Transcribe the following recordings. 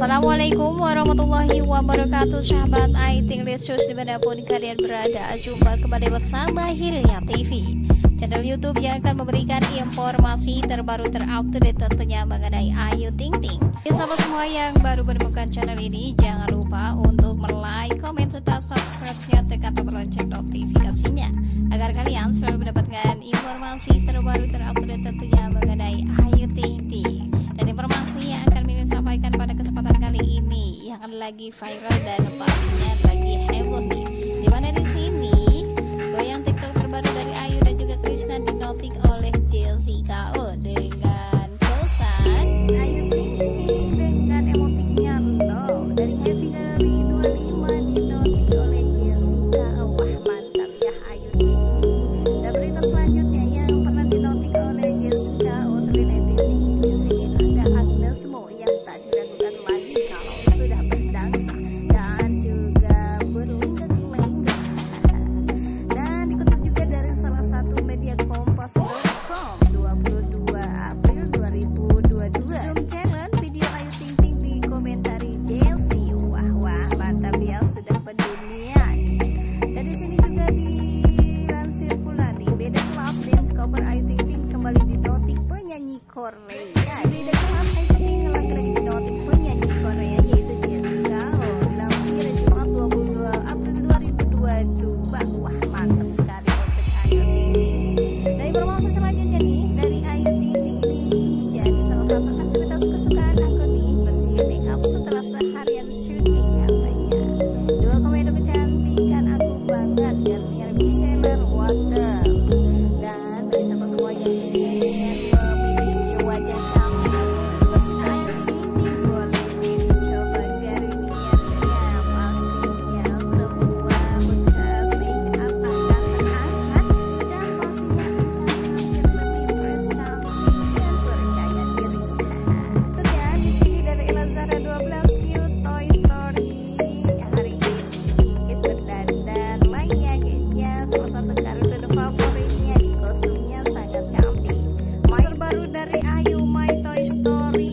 Assalamualaikum warahmatullahi wabarakatuh, sahabat IT Lesius dimanapun kalian berada. Jumpa kembali bersama Hilya TV, channel YouTube yang akan memberikan informasi terbaru terupdate tentunya mengenai Ayu Ting Ting. Sama semua yang baru menemukan channel ini, jangan lupa untuk like, komen, serta subscribe-nya, tekan tombol lonceng notifikasinya agar kalian selalu mendapatkan informasi terbaru terupdate tentunya mengenai Ayu Ting Ting. Dan informasi yang akan Mimin sampaikan pada kesempatan kali ini yang lagi viral dan pastinya lagi heboh nih. Dimana di sini goyang TikTok terbaru dari Ayu dan juga Krisna dinotik oleh Jessica dengan pesan Ayu Ting Ting dengan emotiknya love dari Heavy Gallery 25 dinotik oleh Jessica. Wah, mantap ya Ayu Ting Ting. Dan berita selanjutnya yang pernah dinotik oleh Jessica selain Ayu Ting Ting, di sini ada Agnes Mo yang tak diragukan lagi kalau sudah berdansa dan juga berlenggak-lenggak. Dan dikutip juga dari salah satu media kompas.com 22 April 2022, Zoom challenge video Ayu Ting Ting dikomentari Jessie. Wah mantap ya, sudah mendunia nih. Dan di sini juga dilansir pula nih, beda kelas dance cover Ayu Ting Ting kembali dinotik penyanyi Korea. Beda kelas Ayu Ting Ting lagi-lagi dinotik penyanyi Korea yaitu Jessica. Dilansir Jumat 22 April 2022. Wah mantap sekali untuk Ayu Ting Ting. Dan informasi selanjutnya nih dari Ayu Ting Ting nih, jadi salah satu aktivitas kesukaan aku nih bersihin makeup setelah seharian syuting katanya. Dua komedo kecantikan aku banget, Garnier Micellar Water. Dan bagi sahabat semua yang ingin memiliki wajah cantik dan mulus bersih Ayu Ting Ting, boleh dicoba Garniernya. Pastinya semua bekas makeup akan terangkat dan pastinya akan tampil lebih fresh, cantik dan percaya diri. Dan di sini dari Elazara 12 Cute Toy Story. Hari ini Kikis berdandan layaknya salah satu kartun favoritnya, di kostumnya sangat cantik. Terbaru dari Ayu My Toy Story.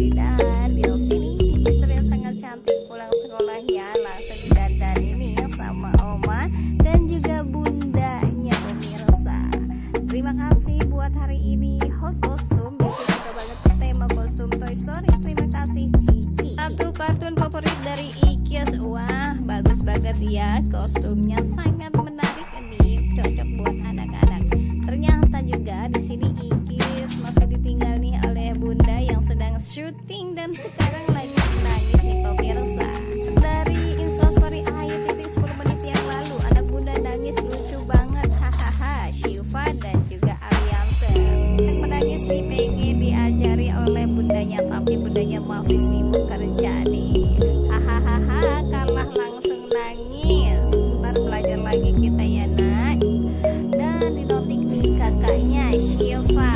Dan di sini Kikis terlihat sangat cantik, pulang sekolahnya langsung dandan ini sama oma dan juga bundanya pemirsa. Terima kasih buat hari ini hot kostum, bikin suka banget tema kostum Toy Story. Terima kasih Cici. Satu kartun favorit dari Ikis. Wah bagus banget ya, kostumnya sangat menarik nih, cocok buat anak-anak. Ternyata juga di sini Ikis masih ditinggal nih oleh bunda yang sedang syuting dan sekarang lagi menangis nih pemirsa. Dari instastory Ayu Ting Ting 10 menit yang lalu, anak bunda nangis lucu banget, hahaha. Syifa dan juga Alianse yang menangis nih, pengen diajari oleh bundanya tapi bundanya masih sibuk kerja nih, hahaha. Kalah langsung nangis, ntar belajar lagi kita ya nak. Dan dinotik nih kakaknya Syifa.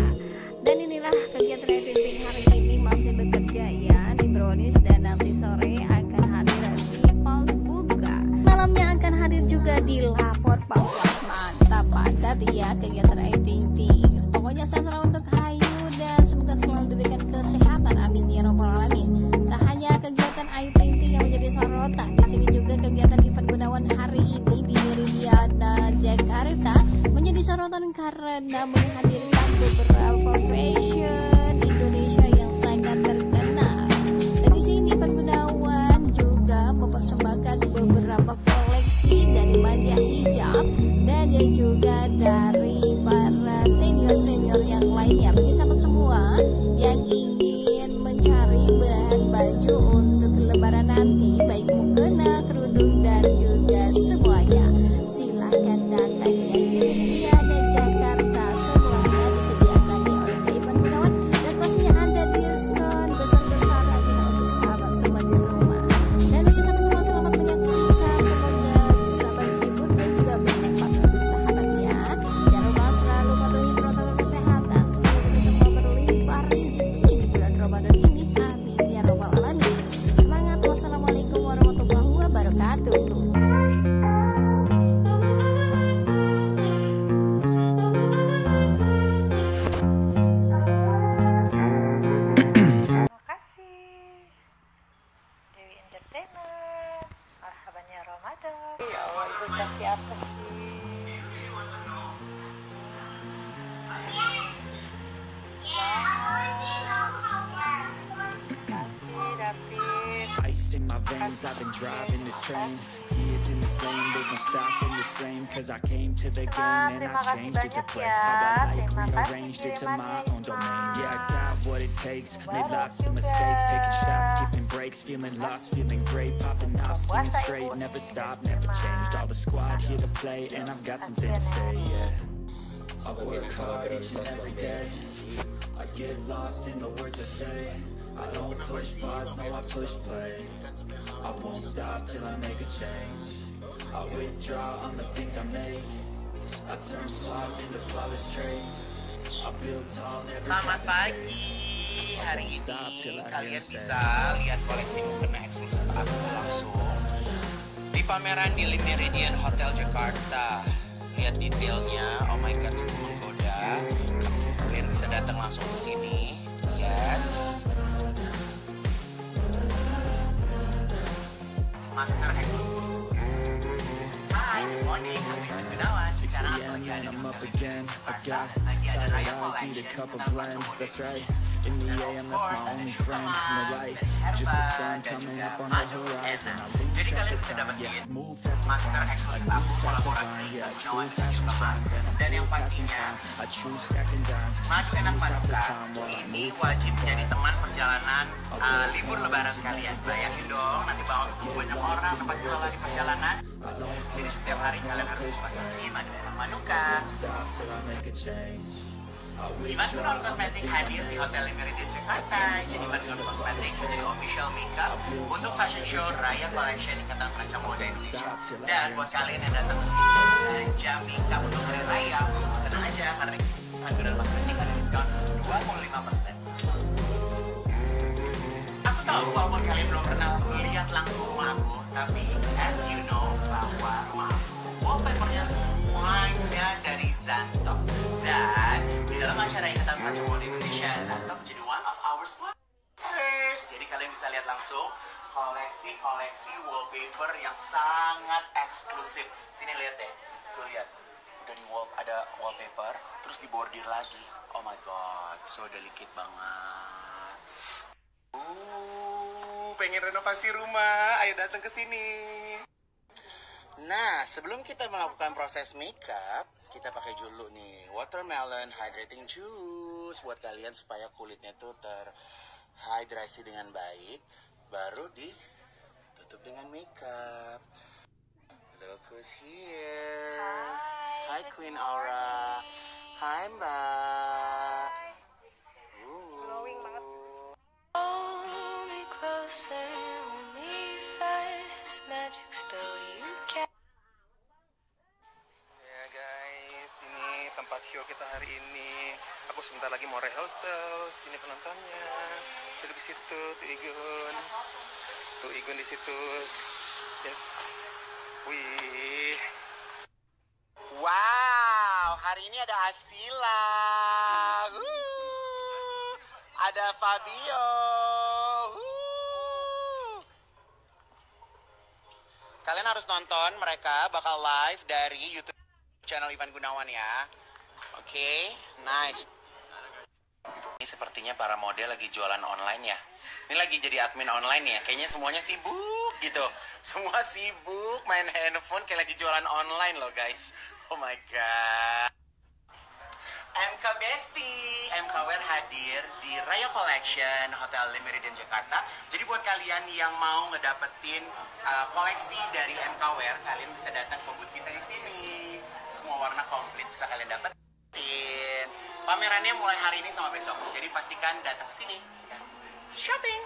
Dan inilah kegiatan Ayu Ting Ting hari ini, masih bekerja ya di Brownies dan nanti sore akan hadir di Pause Buka. Malamnya akan hadir juga di Lapor Bawah. Mantap padat ya kegiatan Ayu Ting Ting. Pokoknya sehat selalu untuk Ayu dan semoga selalu diberikan kesehatan, amin ya robbal alamin. Tak hanya kegiatan Ayu Ting Ting yang menjadi sorotan, di sini juga kegiatan Ivan Gunawan hari ini di Meridiana Jakarta menjadi sorotan karena menghadirkan beberapa fashion Indonesia yang sangat terkenal. Dan di sini Ivan Gunawan juga mempersembahkan beberapa koleksi dari Manja Hijab dan juga dari para senior-senior yang lainnya. Bagi sahabat semua yang ingin mencari bahan baju untuk lebaran nanti, baik mukena, kerudung dan juga semuanya, silahkan datang ya di Meridiana Jakarta. Semuanya disediakan oleh Ivan Gunawan dan pastinya ada diskon besar-besaran ya untuk sahabat semua di rumah. Dan bagi sahabat semua, selamat menyaksikan, semoga bisa menghibur dan juga bermanfaat untuk sahabat ya. Jangan lupa selalu patuhi protokol kesehatan, semoga kita semua berlimpah rezeki di bulan Ramadan ini, amin ya robbal alamin. Semangat, wassalamualaikum. Rena. Marhaban ya Ramadan. Ya Allah, ibu kasih apa sih? Kasih David. Ice in my veins, I've been driving this train. Years in this lane, there's no stopping this flame. Cause I came to the game and I changed it to play. How I like, rearranged it to my own domain. Yeah, I got what it takes, made lots of mistakes. Taking shots, skipping breaks, feeling lost, feeling great. Popping off, singing straight, never stopped, never changed. All the squad here to play and I've got something to say, yeah. I work hard each and every day. I get lost in the words I say. I don't push pause, no I push play. I won't stop till I make a change. I withdraw on the things I make. I turn flaws into flawless traits. I build tall, never Selamat pagi. Hari ini kalian bisa lihat koleksi mukena eksklusif aku langsung di pameran di Le Méridien Hotel Jakarta. Lihat detailnya, oh my god, sungguh menggoda. Kalian bisa datang langsung ke sini. Yes. Masker eksklusif. Hai, good morning. I'm Ivan Gunawan. Sekarang aku lagi ada di Jakarta. Lagi ada Raya Collection tentang macam model. in the AM, that's my only friend. No light, just the sun coming up on the horizon. I lose Jadi track kalian of bisa time, dapetin yeah. Move fast to masker find, eksklusif I aku move fast to kolaborasi find, yeah. Gunawan True dan fashion Kemas. shine, Dan yang I pastinya choose stacking dimes. madu enak paduka ini wajib menjadi teman perjalanan libur lebaran kalian. Bayangin dong, nanti bakal ketemu banyak orang yang pasti lelah di perjalanan. Jadi setiap hari kalian harus konsumsi madu enak paduka. Stop till I make a change. Ivan Gunawan Kosmetik hadir di Hotel Le Méridien Jakarta. Jadi Ivan Gunawan Kosmetik menjadi official makeup untuk fashion show Raya Collection Ikatan Perancang Mode Indonesia. Dan buat kalian yang datang ke sini belanja makeup untuk hari raya, tenang aja karena Ivan Gunawan Kosmetik ada diskon 25%. Aku tahu walaupun kalian belum pernah melihat langsung rumah aku, tapi as you know bahwa rumah aku wallpapernya semuanya dari Zantok. Dan di dalam acara Ikatan Perancang Mode Indonesia, Zantok menjadi one of our sponsors. Jadi kalian bisa lihat langsung koleksi-koleksi wallpaper yang sangat eksklusif. Sini lihat deh, tuh lihat, udah ada wallpaper, terus dibordir lagi. Oh my god, so delicate banget. Pengen renovasi rumah, ayo datang ke sini. Nah, sebelum kita melakukan proses makeup, kita pakai dulu nih watermelon hydrating juice buat kalian supaya kulitnya tuh terhidrasi dengan baik. Baru ditutup dengan makeup. Look who's here. Hi Queen Aura. Hai Mbak. Glowing banget. Hold me closer, hold me fast, this magic spell you cast. Ya guys, ini tempat show kita hari ini. Aku sebentar lagi mau rehearsal. Sini penontonnya. Duduk di situ, tuh Igun di situ. Yes. Wih. Wow, hari ini ada Asila. Ada Fabio. Kalian harus nonton, mereka bakal live dari YouTube channel Ivan Gunawan ya. Oke, nice. Ini sepertinya para model lagi jualan online ya. Ini lagi jadi admin online ya. Kayaknya semuanya sibuk gitu. Semua sibuk main handphone kayak lagi jualan online loh guys. Oh my god. MK Bestie, MK Wear hadir di Raya Collection Hotel Le Méridien Jakarta. Jadi buat kalian yang mau ngedapetin koleksi dari MK Wear, kalian bisa datang ke booth kita di sini. Semua warna komplit bisa kalian dapetin. Pamerannya mulai hari ini sama besok. Jadi pastikan datang ke sini. Kita shopping.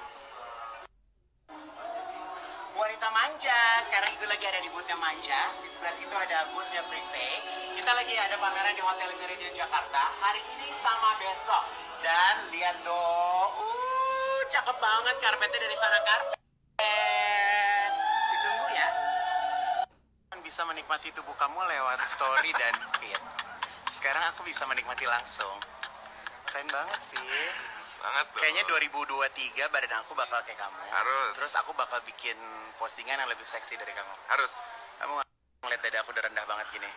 Wanita manja, sekarang itu lagi ada di boothnya manja. Di sebelah situ ada boothnya Privé. Kita lagi ada pameran di Hotel Le Méridien Jakarta. Hari ini sama besok. Dan lihat dong, cakep banget karpetnya dari Farah Karpet. Ditunggu ya. Bisa menikmati tubuh kamu lewat story dan feed. Sekarang aku bisa menikmati langsung. Keren banget sih. Semangat dong. Kayaknya 2023 badan aku bakal kayak kamu. Harus. Terus aku bakal bikin postingan yang lebih seksi dari kamu. Harus. Kamu ngeliat dada aku udah rendah banget gini.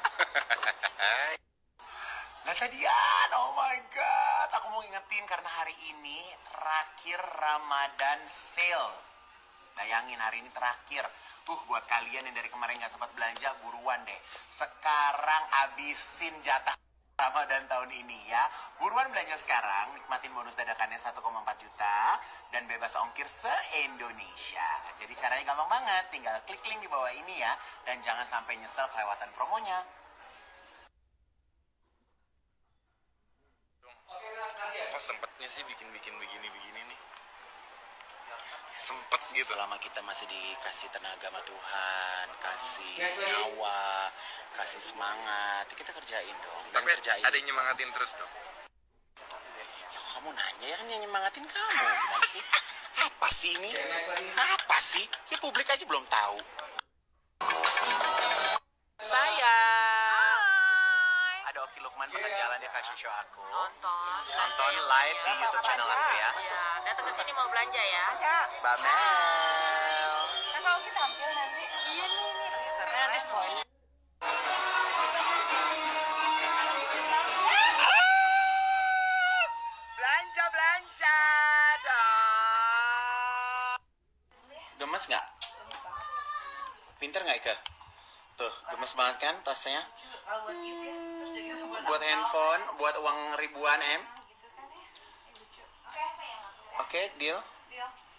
Nasadian, oh my god. Aku mau ingetin karena hari ini terakhir Ramadan sale. Bayangin hari ini terakhir. Buat kalian yang dari kemarin gak sempat belanja, buruan deh. Sekarang abisin jatah Ramadan tahun ini ya. Buruan belanja sekarang, nikmatin bonus dadakannya 1,4 juta dan bebas ongkir se-Indonesia. Jadi caranya gampang banget, tinggal klik link di bawah ini ya. Dan jangan sampai nyesel kelewatan promonya. Kok sempetnya sih bikin begini nih? Sempet sih gitu. Selama kita masih dikasih tenaga sama Tuhan, kasih nyawa, kasih semangat, kita kerjain dong. Dan Tapi kerjain. ada yang nyemangatin terus dong. Ya, kamu nanya ya kan yang nyemangatin kamu. Gimana sih? Apa sih ini? Apa sih? Ya publik aja belum tahu. Sayang. Ada Oki Lukman pernah jalan di fashion show aku. Nonton live di YouTube channel aku ya. Ya, datang ke sini mau belanja ya. Mbak Mel. Kan kalau kita tampil nanti. Iya nih. Karena nanti spoiler. Belanja dong. Gemes nggak? Pinter nggak Ika? Tuh, gemes banget kan tasnya? Buat handphone, buat uang ribuan M. Oke, deal.